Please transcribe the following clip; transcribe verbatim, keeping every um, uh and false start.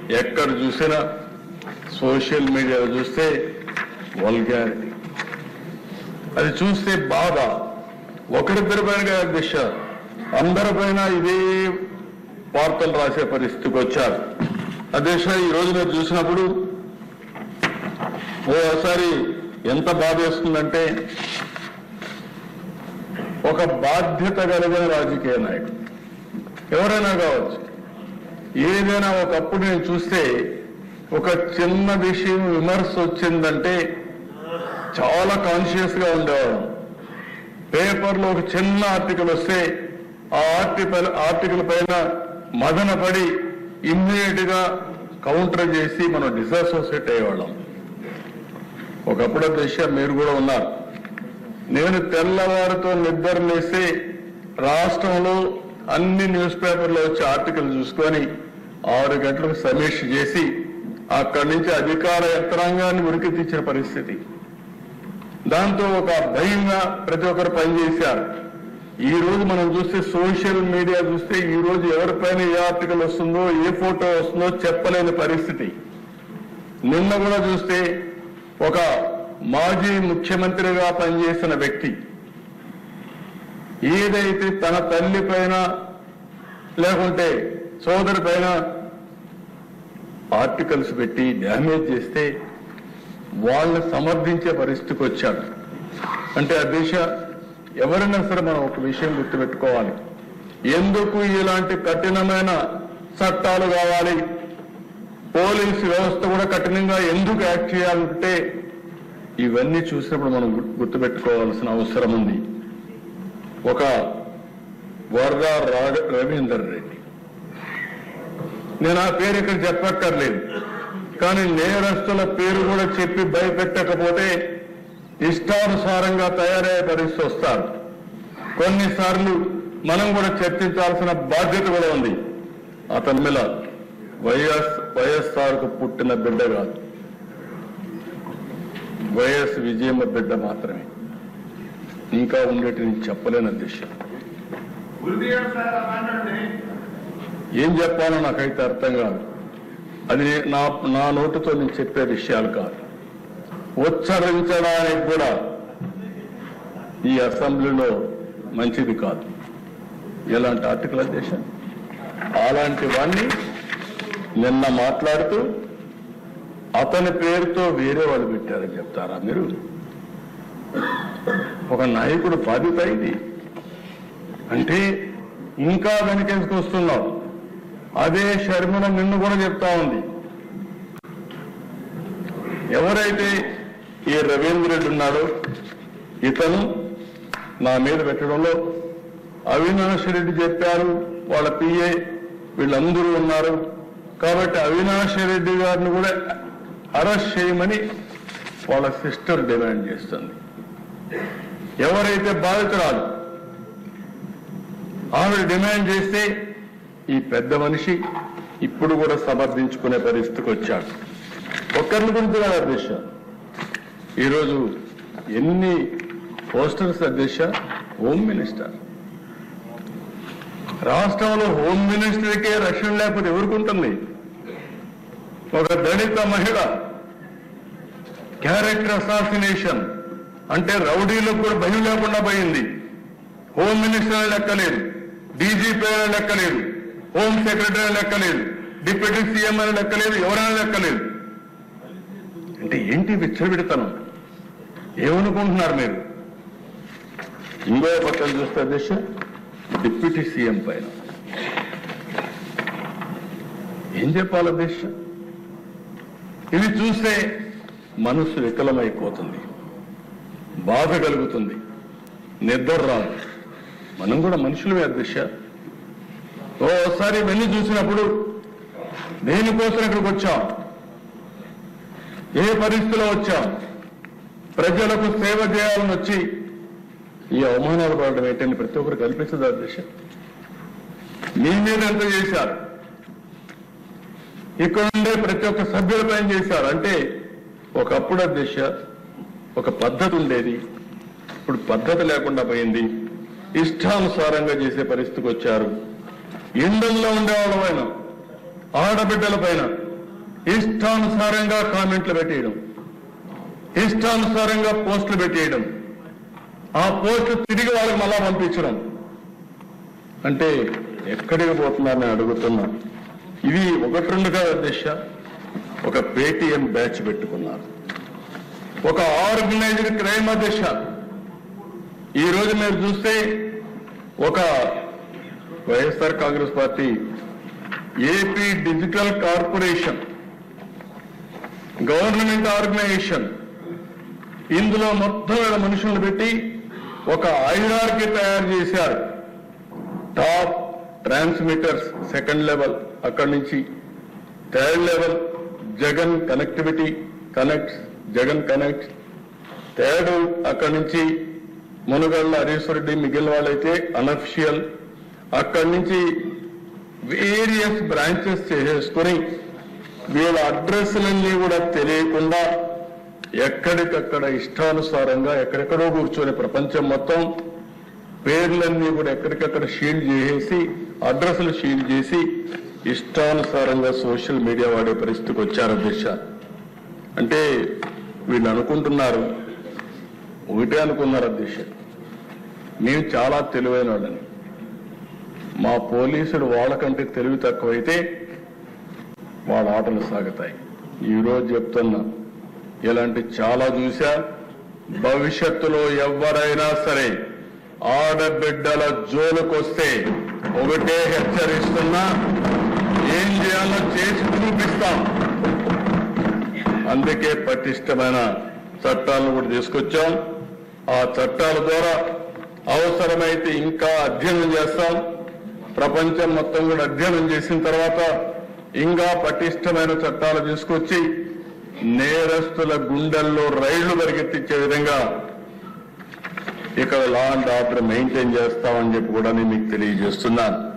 ఎక్కడ చూసినా సోషల్ మీడియాలో చూస్తే వల్గారిటీ, అది చూస్తే బాధ. ఒకరిద్దరి పైన దిశ అందరిపైన ఇదే వార్తలు రాసే పరిస్థితికి వచ్చారు. అధ్యక్ష, ఈ రోజు మీరు చూసినప్పుడు ఓసారి ఎంత బాధ వేస్తుందంటే, ఒక బాధ్యత కలిగిన రాజకీయ నాయకుడు ఎవరైనా కావచ్చు, ఏదైనా ఒకప్పుడు నేను చూస్తే ఒక చిన్న విషయం విమర్శ వచ్చిందంటే చాలా కాన్షియస్ గా ఉండేవాడు. పేపర్లో ఒక చిన్న ఆర్టికల్ వస్తే ఆ ఆర్టికల్ ఆర్టికల్ పైన మదన పడి ఇమ్మీడియట్ గా కౌంటర్ చేసి మనం డిసాసోసియేట్ అయ్యేవాళ్ళం. ఒకప్పుడు దిశ మీరు కూడా ఉన్నారు. నేను తెల్లవారితో నిద్ర లేసి రాష్ట్రంలో అన్ని న్యూస్ పేపర్లో వచ్చే ఆర్టికల్ చూసుకొని ఆరు గంటలకు సమీక్ష చేసి అక్కడి నుంచి అధికార యంత్రాంగాన్ని ఉరికి తెచ్చిన పరిస్థితి. దాంతో ఒక భయంగా ప్రతి ఒక్కరు పనిచేశారు. ఈ రోజు మనం చూస్తే సోషల్ మీడియా చూస్తే ఈ రోజు ఎవరిపైన ఏ ఆర్టికల్ వస్తుందో ఏ ఫోటో వస్తుందో చెప్పలేని పరిస్థితి. నిన్న కూడా చూస్తే ఒక మాజీ ముఖ్యమంత్రిగా పనిచేసిన వ్యక్తి ఏదైతే తన తల్లి పైన లేకుంటే సోదరి పైన ఆర్టికల్స్ పెట్టి డ్యామేజ్ చేస్తే వాళ్ళని సమర్థించే పరిస్థితికి వచ్చాడు. అంటే ఆ దిశ ఎవరైనా సరే మనం ఒక విషయం గుర్తుపెట్టుకోవాలి. ఎందుకు ఇలాంటి కఠినమైన చట్టాలు కావాలి, పోలీసు వ్యవస్థ కూడా కఠినంగా ఎందుకు యాక్ట్ చేయాలంటే ఇవన్నీ చూసినప్పుడు మనం గుర్తుపెట్టుకోవాల్సిన అవసరం ఉంది. ఒక వరద రవీందర్ రెడ్డి, నేను ఆ పేరు ఇక్కడ చెప్పక్కర్లేదు, కానీ నేరస్తుల పేరు కూడా చెప్పి భయపెట్టకపోతే ఇష్టానుసారంగా తయారయ్యే పరిస్థితి వస్తారు. కొన్నిసార్లు మనం కూడా చర్చించాల్సిన బాధ్యత కూడా ఉంది. అతని మీద వైఎస్ వైఎస్ఆర్కు పుట్టిన బిడ్డ కాదు, వైఎస్ విజయమ్మ బిడ్డ మాత్రమే. ఇంకా ఉండేటి నేను చెప్పలేని దిశ ఏం చెప్పాలో నాకైతే అర్థం కాదు. అది నా నా నోటితో నేను చెప్పే విషయాలు కాదు, ఉచ్చరించడానికి కూడా ఈ అసెంబ్లీలో మంచిది కాదు ఎలాంటి ఆర్టికల్ అధ్యక్ష. అలాంటి వాణ్ణి నిన్న మాట్లాడుతూ అతని పేరుతో వేరే వాళ్ళు పెట్టారని చెప్తారా మీరు? ఒక నాయకుడు బాధ్యత ఇది అంటే ఇంకా వెనకేసుకొస్తున్నాం. అదే షర్మిల నిన్ను కూడా చెప్తా ఉంది, ఎవరైతే ఈ రవీంద్ర రెడ్డి ఉన్నాడో ఇతను నా మీద పెట్టడంలో అవినాష్ రెడ్డి చెప్పారు, వాళ్ళ పిఏ వీళ్ళందరూ ఉన్నారు కాబట్టి అవినాష్ రెడ్డి గారిని కూడా అరెస్ట్ చేయమని వాళ్ళ సిస్టర్ డిమాండ్ చేస్తుంది. ఎవరైతే బాధితురాలు ఆవిడ డిమాండ్ చేస్తే ఈ పెద్ద మనిషి ఇప్పుడు కూడా సమర్థించుకునే పరిస్థితికి వచ్చాడు. ఒక్కరిని గురించి కాదు అధ్యక్ష, ఈరోజు ఎన్ని పోస్టర్స్ అధ్యక్ష. హోమ్ మినిస్టర్, రాష్ట్రంలో హోమ్ మినిస్టర్కే రక్షణ లేకపోతే ఎవరికి ఉంటుంది? ఒక దళిత మహిళ క్యారెక్టర్ అసాసినేషన్ అంటే రౌడీలకు కూడా భయం లేకుండా పోయింది. హోమ్ మినిస్టర్ లెక్కలేదు, డీజీపీ లెక్కలేదు, హోమ్ సెక్రటరీ లెక్కలేదు, డిప్యూటీ సీఎం అని లెక్కలేదు, ఎవరైనా లెక్కలేదు. అంటే ఏంటి విచ్చలవిడితనం? ఏమనుకుంటున్నారు మీరు? ఇంకో పక్కన చూస్తే అధ్యక్ష డిప్యూటీ సీఎం పైన ఏం చెప్పాలి అధ్యక్ష? ఇవి చూస్తే మనసు వికలమైపోతుంది, బాధ కలుగుతుంది, నిద్ర రాదు. మనం కూడా మనుషులమే అధ్యక్ష. ఓసారి ఇవన్నీ చూసినప్పుడు దేనికోసం ఇక్కడికి వచ్చాం, ఏ పరిస్థితిలో వచ్చాం, ప్రజలకు సేవ చేయాలని వచ్చి ఈ అవమానాలు పడడం ఏంటని ప్రతి ఒక్కరు కల్పించదు అధ్యక్ష. మీ మీద ఎంత చేశారు, ఇక్కడ ఉండే ప్రతి ఒక్క సభ్యులపై చేశారు. అంటే ఒకప్పుడు అధ్యక్ష ఒక పద్ధతి ఉండేది, ఇప్పుడు పద్ధతి లేకుండా పోయింది, ఇష్టానుసారంగా చేసే పరిస్థితికి వచ్చారు. ఇండ్లలో ఉండేవాళ్ళ పైన, ఆడబిడ్డల పైన ఇష్టానుసారంగా కామెంట్లు పెట్టేయడం, ఇష్టానుసారంగా పోస్టులు పెట్టేయడం, ఆ పోస్టు తిరిగి వాళ్ళకి మళ్ళా పంపించడం అంటే ఎక్కడికి పోతున్నారని అడుగుతున్నా. ఇది ఒకటి రెండు కాదు అధ్యక్ష, ఒక పేటీఎం బ్యాచ్ పెట్టుకున్నారు, ఒక ఆర్గనైజ్డ్ క్రైమ్ అధ్యక్ష. ఈ రోజు మీరు చూస్తే ఒక YSR Congress party AP digital corporation government organisation ఇందులో మొత్తం వేల మనుషులను పెట్టి ఒక ఐఆర్కి తయారు చేశారు. టాప్ ట్రాన్స్మిటర్స్ సెకండ్ లెవెల్, అక్కడి నుంచి third level Jagan connectivity connects, Jagan connect, third అక్కడి నుంచి మునుగళ్ళ హరీశ్వరెడ్డి, మిగిలిన వాళ్ళైతే అనఫిషియల్, అక్కడి నుంచి వేరియస్ బ్రాంచెస్ చేసేసుకుని వీళ్ళ అడ్రస్లన్నీ కూడా తెలియకుండా ఎక్కడికక్కడ ఇష్టానుసారంగా ఎక్కడెక్కడో కూర్చొని ప్రపంచం మొత్తం పేర్లన్నీ కూడా ఎక్కడికక్కడ షీల్డ్ చేసేసి, అడ్రస్లు షీల్డ్ చేసి ఇష్టానుసారంగా సోషల్ మీడియా వాడే పరిస్థితికి వచ్చారు అధ్యక్ష. అంటే వీళ్ళు అనుకుంటున్నారు, ఒకటే అనుకున్నారు అధ్యక్ష, మేము చాలా తెలివైన వాళ్ళని, మా పోలీసులు వాళ్ళకంటే తెలివి తక్కువైతే వాళ్ళ ఆటలు సాగుతాయి. ఈరోజు చెప్తున్నా, ఇలాంటి చాలా చూశా. భవిష్యత్తులో ఎవరైనా సరే ఆడబిడ్డల జోలుకొస్తే ఒకటే హెచ్చరిస్తున్నా, ఏం చేయాలో చేసి చూపిస్తాం. అందుకే పటిష్టమైన చట్టాలను కూడా తీసుకొచ్చాం. ఆ చట్టాల ద్వారా అవసరమైతే ఇంకా అధ్యయనం చేస్తాం. ప్రపంచం మొత్తం కూడా అధ్యయనం చేసిన తర్వాత ఇంకా పటిష్టమైన చట్టాలు తీసుకొచ్చి నేరస్తుల గుండెల్లో రైళ్లు పరిగెత్తించే విధంగా ఇక్కడ లా అండ్ ఆర్డర్ మెయింటైన్ చేస్తామని చెప్పి కూడా నేను మీకు తెలియజేస్తున్నాను.